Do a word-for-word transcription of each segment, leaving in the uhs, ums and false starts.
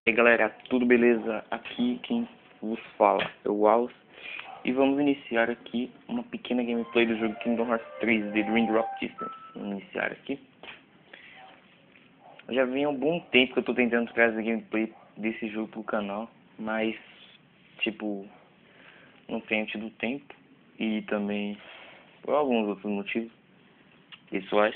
E aí galera, tudo beleza? Aqui quem vos fala é o Wallace e vamos iniciar aqui uma pequena gameplay do jogo Kingdom Hearts três The Raindrop Distance. Vamos iniciar aqui. Já vem há um bom tempo que eu tô tentando trazer gameplay desse jogo pro canal, mas tipo, não tenho tido tempo e também por alguns outros motivos pessoais.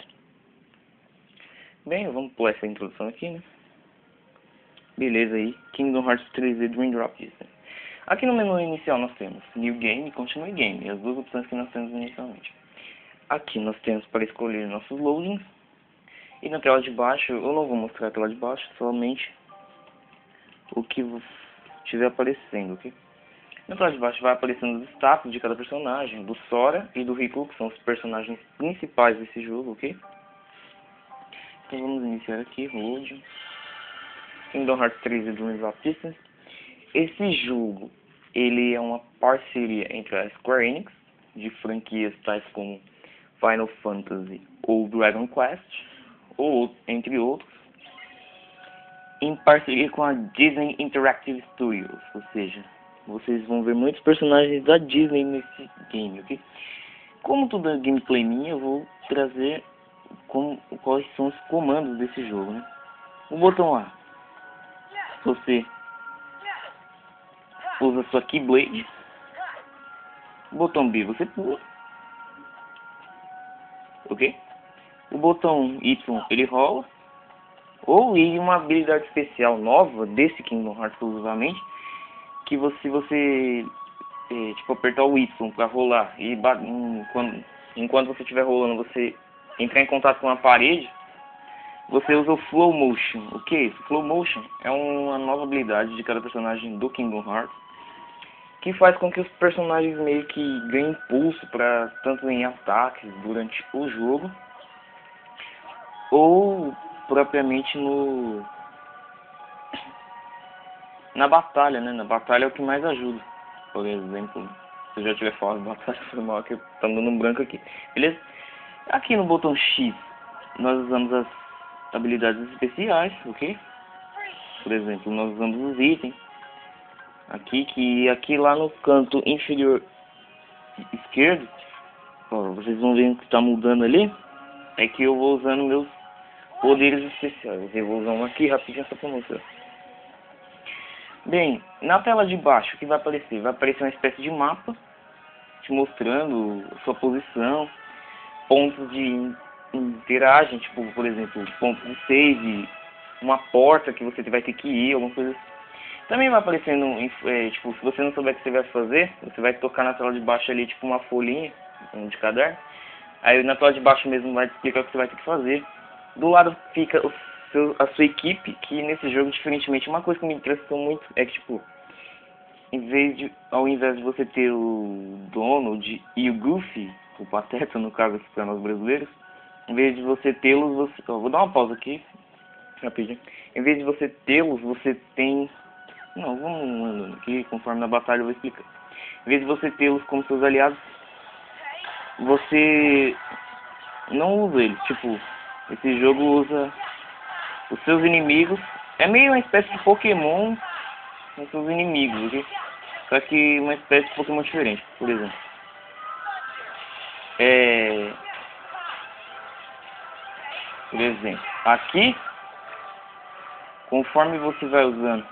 Bem, vamos pular essa introdução aqui, né? Beleza aí, Kingdom Hearts três The Raindrop Distance. Aqui no menu inicial nós temos New Game e Continue Game, as duas opções que nós temos inicialmente. Aqui nós temos para escolher nossos loadings. E na tela de baixo, eu não vou mostrar a tela de baixo, somente o que estiver aparecendo, ok? Na tela de baixo vai aparecendo os destaques de cada personagem, do Sora e do Riku, que são os personagens principais desse jogo, ok? Então vamos iniciar aqui, loading. Kingdom Hearts três The Raindrop Distance. Esse jogo, ele é uma parceria entre a Square Enix, de franquias tais como Final Fantasy ou Dragon Quest, ou entre outros, em parceria com a Disney Interactive Studios, ou seja, vocês vão ver muitos personagens da Disney nesse game, ok? Como toda gameplay minha, eu vou trazer como, quais são os comandos desse jogo, né? O botão A, você usa sua Keyblade. O botão B, você pula, ok? O botão Y, ele rola. Ou e uma habilidade especial nova desse Kingdom Hearts exclusivamente, que você, você é, tipo, apertar o Y para rolar e em, quando, enquanto você estiver rolando, você entrar em contato com a parede, você usa o Flow Motion. O que é isso? Flow Motion é uma nova habilidade de cada personagem do Kingdom Hearts, que faz com que os personagens meio que ganhem impulso para tanto em ataques durante o jogo, ou propriamente no na batalha, né? Na batalha é o que mais ajuda. Por exemplo, se eu já tiver falado de batalha, foi mal que tá dando um branco aqui. Beleza? Aqui no botão X, nós usamos as habilidades especiais, ok? Por exemplo, nós usamos os itens. Aqui, que aqui lá no canto inferior esquerdo, ó, vocês vão ver que está mudando ali. É que eu vou usando meus poderes especiais. Eu vou usar um aqui rapidinho só para mostrar. Bem, na tela de baixo, o que vai aparecer? Vai aparecer uma espécie de mapa, te mostrando sua posição, pontos de interagem, tipo, por exemplo, pontos de save, uma porta que você vai ter que ir, alguma coisa assim. Também vai aparecendo, é, tipo, se você não souber o que você vai fazer, você vai tocar na tela de baixo ali, tipo, uma folhinha de caderno. Aí na tela de baixo mesmo vai te explicar o que você vai ter que fazer. Do lado fica o seu, a sua equipe, que nesse jogo, diferentemente, uma coisa que me interessou muito é que, tipo, em vez de, ao invés de você ter o Donald e o Goofy, o Pateta, no caso aqui para nós brasileiros, em vez de você tê-los, você... Ó, vou dar uma pausa aqui, rapidinho. Em vez de você tê-los, você tem... Não, vamos andando aqui, conforme na batalha eu vou explicar. Em vez de você tê-los como seus aliados, você não usa eles. Tipo, esse jogo usa os seus inimigos. É meio uma espécie de Pokémon com seus inimigos, ok? Só que uma espécie de Pokémon diferente, por exemplo. É... Por exemplo, aqui, conforme você vai usando,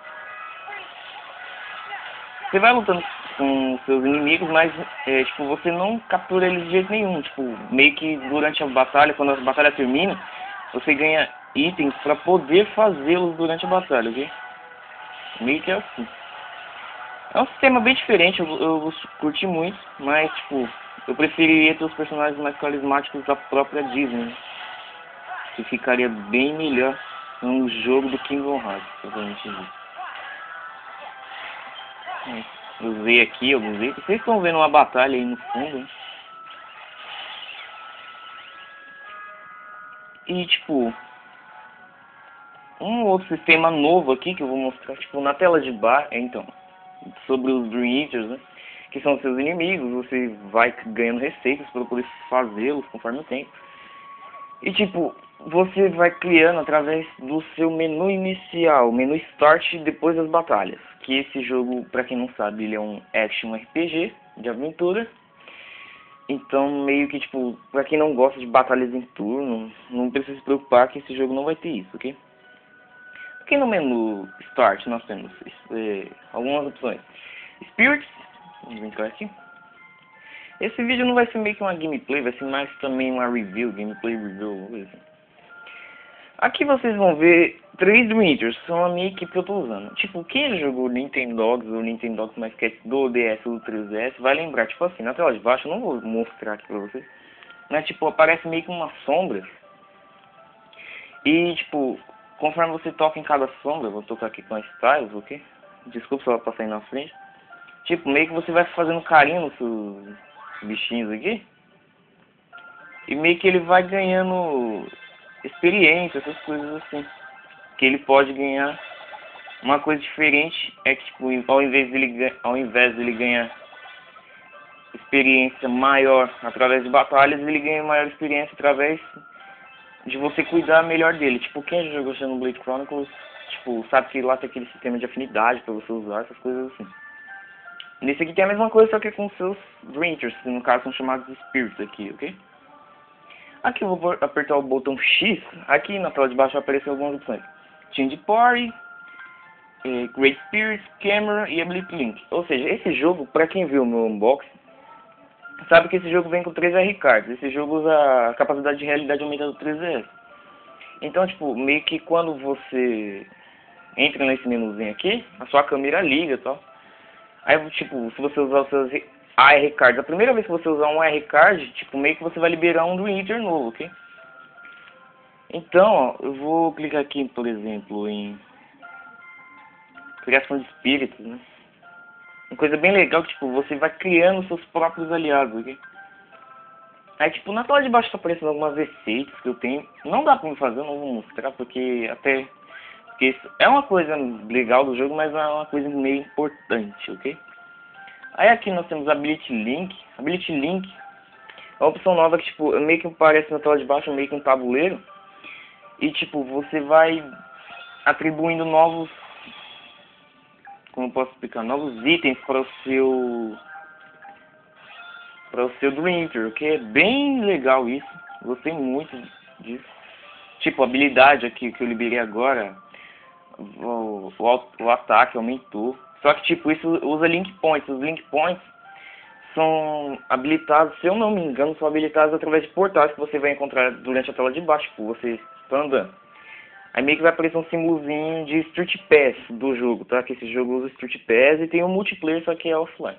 você vai lutando com seus inimigos, mas é, tipo, você não captura eles de jeito nenhum. Tipo, meio que durante a batalha, quando a batalha termina, você ganha itens para poder fazê-los durante a batalha, ok? Meio que é assim. É um sistema bem diferente, eu, eu curti muito, mas tipo, eu preferiria ter os personagens mais carismáticos da própria Disney, né? Que ficaria bem melhor num jogo do Kingdom Hearts, provavelmente isso. Usei aqui alguns itens. Vocês estão vendo uma batalha aí no fundo, hein? E tipo, um outro sistema novo aqui que eu vou mostrar, tipo, na tela de bar, é, então, sobre os Dream Eaters, né? Que são seus inimigos, você vai ganhando receitas para poder fazê-los conforme o tempo. E tipo, você vai criando através do seu menu inicial, menu Start depois das batalhas. Que esse jogo, pra quem não sabe, ele é um action R P G de aventura. Então, meio que, tipo, pra quem não gosta de batalhas em turno, não precisa se preocupar que esse jogo não vai ter isso, ok? Aqui no menu Start nós temos é, algumas opções. Spirits, vamos entrar aqui. Esse vídeo não vai ser meio que uma gameplay, vai ser mais também uma review, gameplay review, coisa assim. Aqui vocês vão ver três Dreamers, são a minha equipe que eu tô usando. Tipo, quem já jogou Nintendogs ou Nintendogs mais que do D S ou do três D S vai lembrar, tipo assim, na tela de baixo, eu não vou mostrar aqui pra vocês, mas tipo, aparece meio que uma sombra. E tipo, conforme você toca em cada sombra, eu vou tocar aqui com a Styles, ok? Desculpa se ela passar aí na frente. Tipo, meio que você vai fazendo carinho nos seus bichinhos aqui. E meio que ele vai ganhando experiência, essas coisas assim. Que ele pode ganhar. Uma coisa diferente é que, tipo, ao invés dele, ao invés dele ganhar experiência maior através de batalhas, ele ganha maior experiência através de você cuidar melhor dele. Tipo, quem já jogou Xenoblade Chronicles, tipo, sabe que lá tem aquele sistema de afinidade pra você usar, essas coisas assim. Nesse aqui tem a mesma coisa, só que com seus Dreamers, que no caso são chamados Spirits aqui, ok? Aqui eu vou apertar o botão X, aqui na tela de baixo vai aparecer algumas opções. Change Party, eh, Great Spirits, Camera e Ability Link. Ou seja, esse jogo, pra quem viu o meu unboxing, sabe que esse jogo vem com três R cards. Esse jogo usa a capacidade de realidade aumentada do três D S. Então, tipo, meio que quando você entra nesse menuzinho aqui, a sua câmera liga e tal. Aí, tipo, se você usar os seus A R cards, a primeira vez que você usar um R card, tipo, meio que você vai liberar um Dreamer novo, ok? Então, ó, eu vou clicar aqui, por exemplo, em criação de espíritos, né? Uma coisa bem legal que, tipo, você vai criando seus próprios aliados, ok? Aí, tipo, na tela de baixo tá aparecendo algumas receitas que eu tenho. Não dá pra me fazer, eu não vou mostrar, porque até... Porque isso é uma coisa legal do jogo, mas é uma coisa meio importante, ok? Aí aqui nós temos Ability Link. Ability Link é uma opção nova que, tipo, meio que aparece na tela de baixo, meio que um tabuleiro. E, tipo, você vai atribuindo novos... Como eu posso explicar? Novos itens para o seu... Para o seu Dreamer, o que é bem legal isso. Gostei muito disso. Tipo, a habilidade aqui que eu liberei agora, o, o, o ataque aumentou. Só que, tipo, isso usa Link Points. Os Link Points são habilitados, se eu não me engano, são habilitados através de portais que você vai encontrar durante a tela de baixo, tipo, você está andando. Aí meio que vai aparecer um símbolozinho de Street Pass do jogo, tá? Que esse jogo usa Street Pass e tem um multiplayer, só que é offline.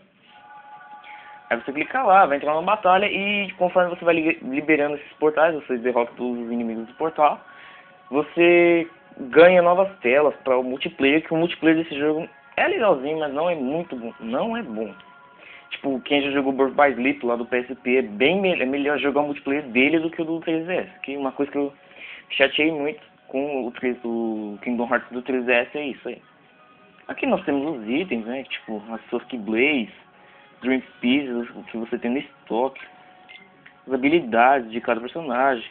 Aí você clica lá, vai entrar numa batalha e conforme você vai liberando esses portais, você derrota todos os inimigos do portal, você ganha novas telas para o multiplayer, que o multiplayer desse jogo é legalzinho, mas não é muito bom, não é bom. Tipo, quem já jogou Birth by Sleep lá do P S P é bem me é melhor jogar o multiplayer dele do que o do três D S, que é uma coisa que eu chateei muito com o, o Kingdom Hearts do três D S é isso aí. Aqui nós temos os itens, né, tipo as suas Keyblaze, Dream Pieces, o que você tem no estoque, as habilidades de cada personagem,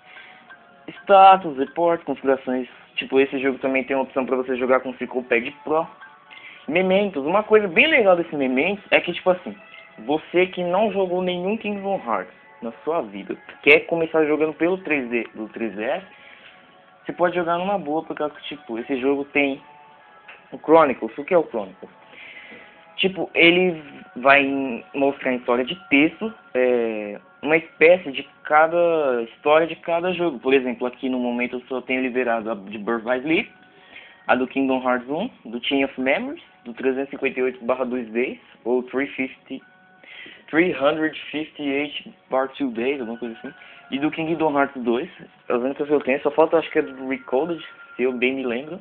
status, report, configurações. Tipo, esse jogo também tem uma opção para você jogar com o Cyclopad Pro. Mementos, uma coisa bem legal desse Mementos é que, tipo assim, você que não jogou nenhum Kingdom Hearts na sua vida, quer começar jogando pelo três D, do três D S, você pode jogar numa boa, porque, tipo, esse jogo tem o Chronicles. O que é o Chronicles? Tipo, ele vai mostrar em história de texto, é, uma espécie de cada história de cada jogo. Por exemplo, aqui no momento eu só tenho liberado a de Birth by Sleep, a do Kingdom Hearts um, do Chain of Memories, do trezentos e cinquenta e oito barra dois Days, ou trezentos e cinquenta e oito barra dois Days, alguma coisa assim, e do Kingdom Hearts dois, as únicas que eu tenho, só falta acho que é do Recoded, se eu bem me lembro.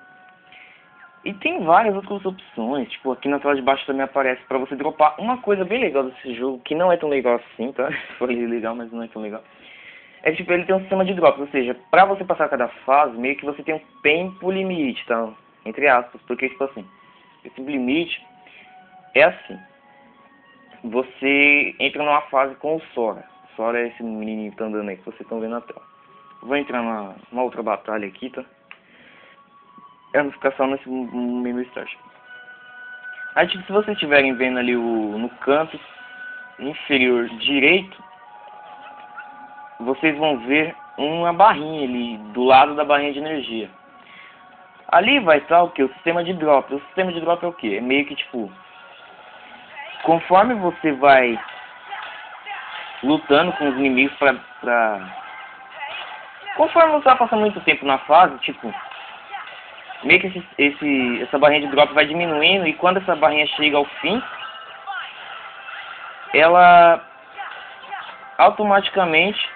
E tem várias outras opções, tipo, aqui na tela de baixo também aparece pra você dropar uma coisa bem legal desse jogo, que não é tão legal assim, tá? Falei legal, mas não é tão legal. É que, tipo, ele tem um sistema de drops, ou seja, pra você passar cada fase, meio que você tem um tempo limite, tá? Entre aspas, porque, tipo assim, esse limite é assim. Você entra numa fase com o Sora. Sora é esse menininho que tá andando aí, que vocês estão vendo na tela. Vou entrar numa, numa outra batalha aqui, tá? Eu não ficar só nesse menu start. Aí, tipo, se vocês estiverem vendo ali o, no canto inferior direito, vocês vão ver uma barrinha ali, do lado da barrinha de energia. Ali vai estar o que? O sistema de drop. O sistema de drop é o que? É meio que, tipo, conforme você vai lutando com os inimigos pra... pra... Conforme você vai passando muito tempo na fase, tipo... meio que esse, esse, essa barrinha de drop vai diminuindo, e quando essa barrinha chega ao fim, ela automaticamente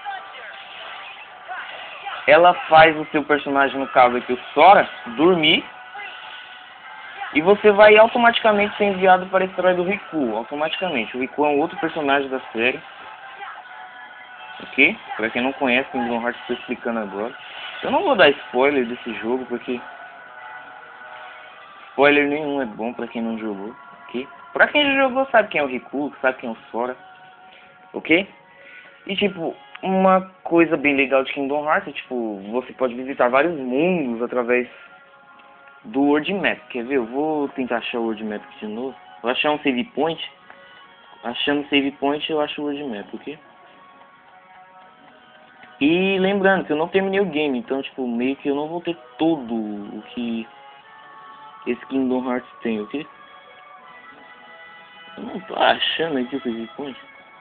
ela faz o seu personagem, no caso aqui o Sora, dormir, e você vai automaticamente ser enviado para a história do Riku, automaticamente. O Riku é um outro personagem da série, ok? Para quem não conhece, Kingdom Hearts, estou explicando agora. Eu não vou dar spoiler desse jogo, porque spoiler nenhum é bom para quem não jogou, ok? Para quem já jogou, sabe quem é o Riku, sabe quem é o Sora, ok? E tipo, uma coisa bem legal de Kingdom Hearts é, tipo, você pode visitar vários mundos através do World Map. Quer ver? Eu vou tentar achar o World Map aqui de novo. Vou achar um save point. Achando save point, eu acho o World Map, ok? E lembrando que eu não terminei o game, então, tipo, meio que eu não vou ter todo o que esse Kingdom Hearts tem, ok? Eu não tô achando aqui o save point.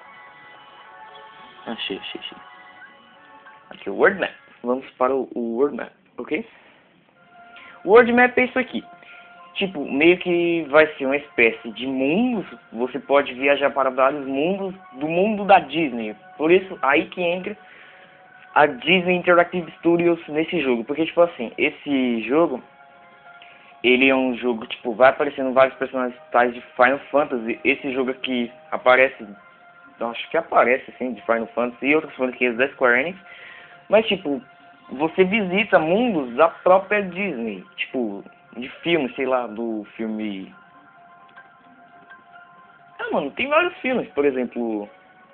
Achei, achei, achei. Aqui, o World Map. Vamos para o, o World Map, ok? O World Map é isso aqui. Tipo, meio que vai ser uma espécie de mundos. Você pode viajar para vários mundos do mundo da Disney. Por isso, aí que entra a Disney Interactive Studios nesse jogo. Porque, tipo assim, esse jogo, ele é um jogo, tipo, vai aparecendo vários personagens tais de Final Fantasy. Esse jogo aqui aparece... Então, acho que aparece, assim, de Final Fantasy e outras franquias da Square Enix. Mas, tipo, você visita mundos da própria Disney. Tipo, de filme, sei lá, do filme... Ah, mano, tem vários filmes, por exemplo...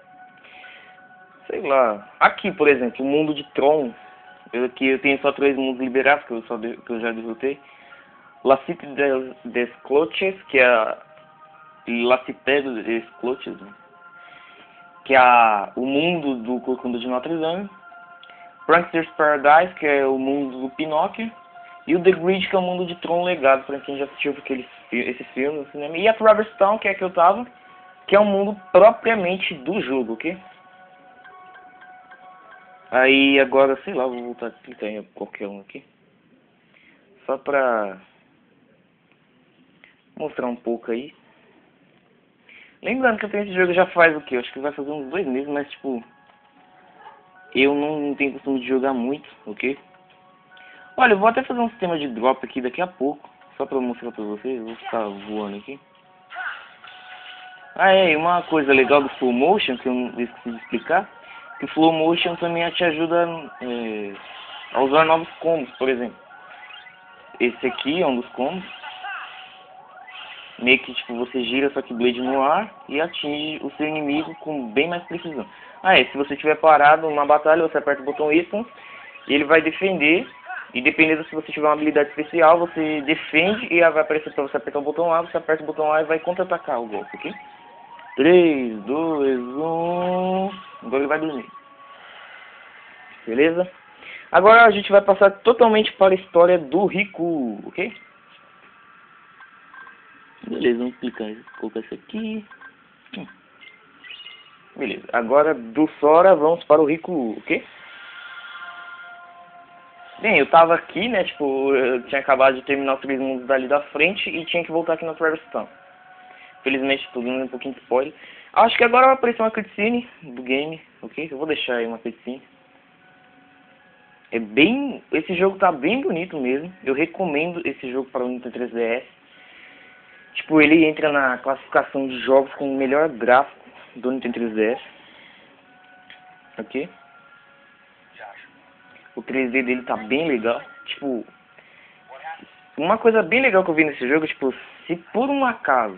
Sei lá... Aqui, por exemplo, o mundo de Tron. Eu, aqui eu tenho só três mundos liberados, que eu, só de, que eu já derrotei. La Cité des, des Cloches, que é a... La Cité des Cloches, né? Que é a, o mundo do Corcunda de Notre Dame, Prankster's Paradise, que é o mundo do Pinóquio, e o The Grid, que é o mundo de Tron Legado, para quem já assistiu aqueles, esse filme no cinema, e a Traverse Town, que é a que eu tava, que é o mundo propriamente do jogo, ok? Aí agora, sei lá, vou voltar a clicar em qualquer um aqui, só pra mostrar um pouco aí. Lembrando que eu tenho esse jogo já faz o que? Acho que vai fazer uns dois meses, mas tipo... Eu não tenho costume de jogar muito, ok? Olha, eu vou até fazer um sistema de drop aqui daqui a pouco. Só pra mostrar pra vocês, eu vou ficar voando aqui. Ah é, e uma coisa legal do Flow Motion, que eu não esqueci de explicar. Que o Flow Motion também te ajuda é, a usar novos combos, por exemplo. Esse aqui é um dos combos. Meio que tipo, você gira sua Keyblade no ar e atinge o seu inimigo com bem mais precisão. Ah é, se você estiver parado numa batalha, você aperta o botão Y e ele vai defender. E dependendo se você tiver uma habilidade especial, você defende e vai aparecer para você apertar o botão A, você aperta o botão A e vai contra-atacar o golpe, ok? três, dois, um... Agora ele vai dormir. Beleza? Agora a gente vai passar totalmente para a história do Riku, ok? Beleza, vamos clicar, colocar isso aqui. Hum. Beleza, agora do Sora vamos para o Riku, ok? Bem, eu tava aqui, né, tipo, eu tinha acabado de terminar os três mundos dali da frente e tinha que voltar aqui na Traverse Town. Felizmente, tô dando um pouquinho de spoiler. Acho que agora vai aparecer uma cutscene do game, ok? Eu vou deixar aí uma cutscene. É bem... Esse jogo tá bem bonito mesmo. Eu recomendo esse jogo para o Nintendo três D S. Tipo, ele entra na classificação de jogos com o melhor gráfico do Nintendo três D S. Ok? O três D dele tá bem legal. Tipo, uma coisa bem legal que eu vi nesse jogo, tipo, se por um acaso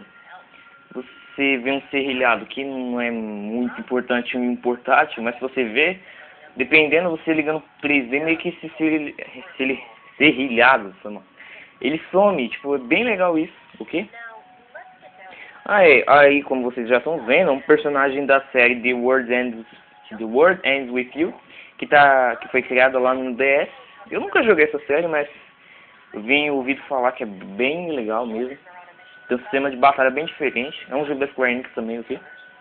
você vê um serrilhado que não é muito importante em um portátil, mas se você vê, dependendo, você ligando três D, meio que esse serrilhado, esse serrilhado, ele some, tipo, é bem legal isso, ok? Aí, aí, como vocês já estão vendo, um personagem da série The World Ends, The World Ends With You, que, tá, que foi criada lá no D S. Eu nunca joguei essa série, mas eu vim ouvido falar que é bem legal mesmo. Tem um sistema de batalha bem diferente. É um jogo da Square Enix também, ok?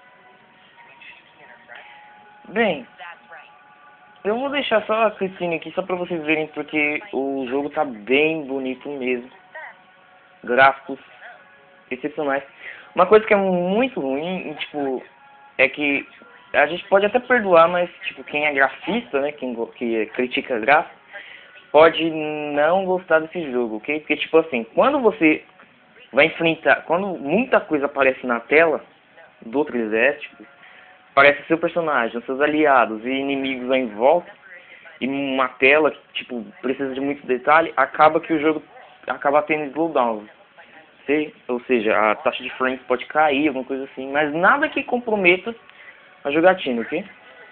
Bem, eu vou deixar só a cutscene aqui, só pra vocês verem, porque o jogo tá bem bonito mesmo. Gráficos excepcionais. Uma coisa que é muito ruim, tipo, é que a gente pode até perdoar, mas, tipo, quem é grafista, né, quem que critica gráfico, pode não gostar desse jogo, ok? Porque, tipo assim, quando você vai enfrentar, quando muita coisa aparece na tela do três D S, tipo, aparece seu personagem, seus aliados e inimigos lá em volta, e uma tela que, tipo, precisa de muito detalhe, acaba que o jogo acaba tendo slowdown. Ou seja, a taxa de frames pode cair, alguma coisa assim, mas nada que comprometa a jogatina, ok?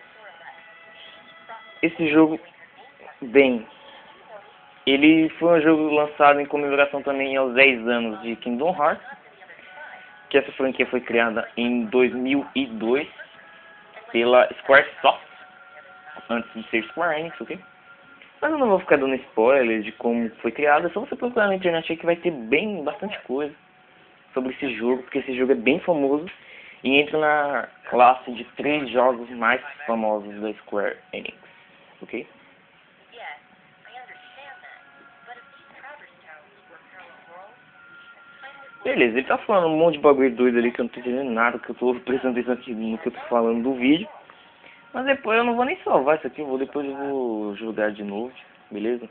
Esse jogo, bem, ele foi um jogo lançado em comemoração também aos dez anos de Kingdom Hearts, que essa franquia foi criada em dois mil e dois pela Squaresoft, antes de ser Square Enix, ok? Mas eu não vou ficar dando spoiler de como foi criado, é só você procurar na internet aí que vai ter bem, bastante coisa sobre esse jogo, porque esse jogo é bem famoso e entra na classe de três jogos mais famosos da Square Enix, ok? Beleza, ele tá falando um monte de bagulho doido ali que eu não tô entendendo nada, que eu tô prestando atenção aqui no que eu tô falando do vídeo. Mas depois eu não vou nem salvar isso aqui, eu vou, depois eu vou jogar de novo, beleza?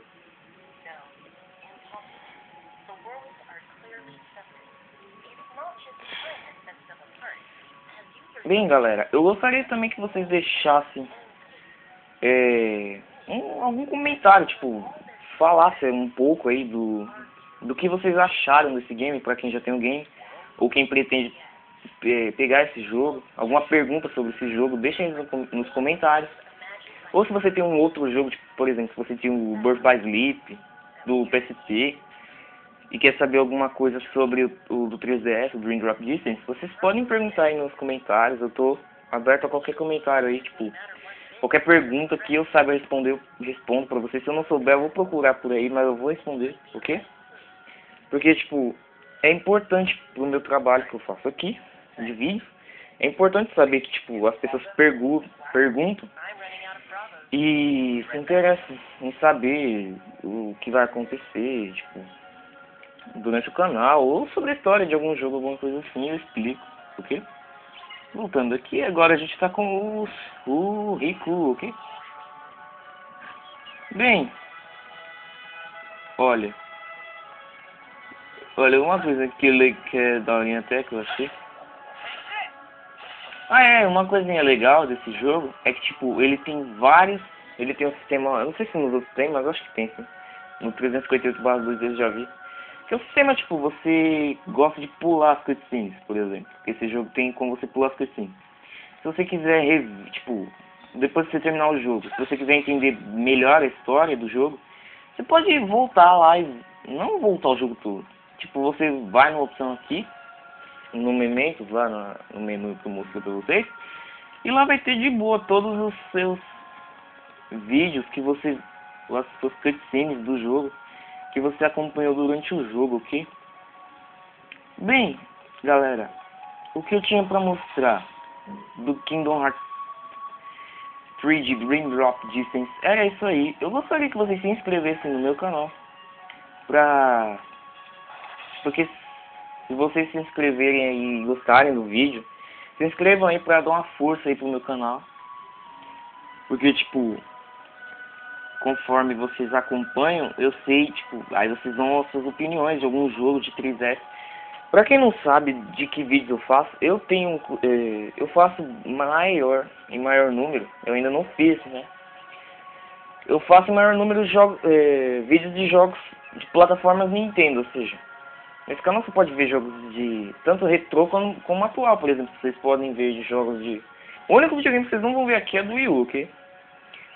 Bem, galera, eu gostaria também que vocês deixassem é, um, algum comentário, tipo, falassem um pouco aí do, do que vocês acharam desse game, pra quem já tem o game, ou quem pretende é, pegar esse jogo, alguma pergunta sobre esse jogo, deixem nos comentários. Ou se você tem um outro jogo, tipo, por exemplo, se você tem o Birth by Sleep, do P S P, e quer saber alguma coisa sobre o, o do três D S, o Dream Drop Distance, vocês podem perguntar aí nos comentários. Eu tô aberto a qualquer comentário aí, tipo, qualquer pergunta que eu saiba responder, eu respondo pra vocês. Se eu não souber, eu vou procurar por aí, mas eu vou responder, ok? Porque, tipo, é importante pro meu trabalho que eu faço aqui, de vídeo, é importante saber que, tipo, as pessoas pergu perguntam e se interessam em saber o que vai acontecer, tipo, durante o canal, ou sobre a história de algum jogo, alguma coisa assim, eu explico, ok? Voltando aqui, agora a gente tá com os, o Riku, ok? Bem, olha, olha, uma coisa que, ele, que é daorinha até que eu achei. Ah, é, uma coisinha legal desse jogo é que, tipo, ele tem vários, ele tem um sistema, eu não sei se nos outros tem, mas eu acho que tem, sim. No trezentos e cinquenta e oito barra dois eu já vi. Que é o sistema, tipo, você gosta de pular as cutscenes, por exemplo. Esse jogo tem como você pular as cutscenes. Se você quiser, tipo, depois que você terminar o jogo, se você quiser entender melhor a história do jogo, você pode voltar lá e não voltar o jogo todo. Tipo, você vai numa opção aqui, no Mementos, lá no, no menu que eu mostrei pra vocês, e lá vai ter de boa todos os seus vídeos que você, as suas cutscenes do jogo, que você acompanhou durante o jogo, ok? Bem, galera, o que eu tinha pra mostrar do Kingdom Hearts três D Dream Drop Distance era isso aí. Eu gostaria que vocês se inscrevessem no meu canal, pra... porque se vocês se inscreverem aí e gostarem do vídeo, se inscrevam aí pra dar uma força aí pro meu canal, porque, tipo, conforme vocês acompanham, eu sei, tipo, aí vocês dão as suas opiniões de algum jogo de três D S. Pra quem não sabe de que vídeos eu faço, eu tenho, eh, eu faço maior, em maior número, eu ainda não fiz, né? Eu faço em maior número de jogos, eh, vídeos de jogos de plataformas Nintendo, ou seja, nesse canal você pode ver jogos de tanto retrô como, como atual, por exemplo, vocês podem ver de jogos de... O único videogame que vocês não vão ver aqui é do Wii U, ok?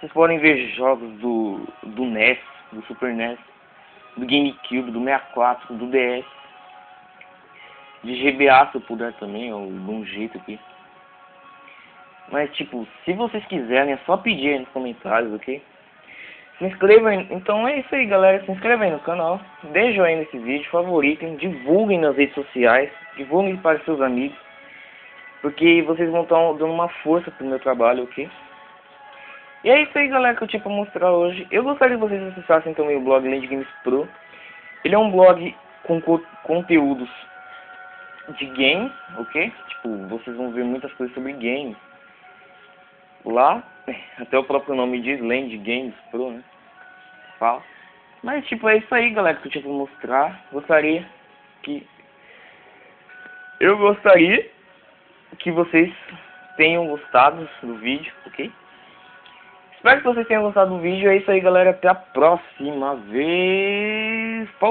vocês podem ver jogos do, do N E S, do Super N E S, do GameCube, do sessenta e quatro, do D S, de G B A se eu puder também, ou de um jeito aqui. Mas tipo, se vocês quiserem, é só pedir aí nos comentários, ok? Se inscreva aí. Então é isso aí, galera. Se inscreva aí no canal, dê joinha nesse vídeo, favoritem, divulguem nas redes sociais, divulguem para seus amigos, porque vocês vão estar dando uma força pro meu trabalho, ok? E é isso aí, galera, que eu tinha pra mostrar hoje. Eu gostaria que vocês acessassem também o blog Land Games Pro. Ele é um blog com co conteúdos de games, ok? Tipo, vocês vão ver muitas coisas sobre games lá. Até o próprio nome diz, Land Games Pro, né? Fala. Mas tipo, é isso aí, galera, que eu tinha pra mostrar. Gostaria que... Eu gostaria que vocês tenham gostado do vídeo, ok? Espero que vocês tenham gostado do vídeo. É isso aí, galera. Até a próxima vez.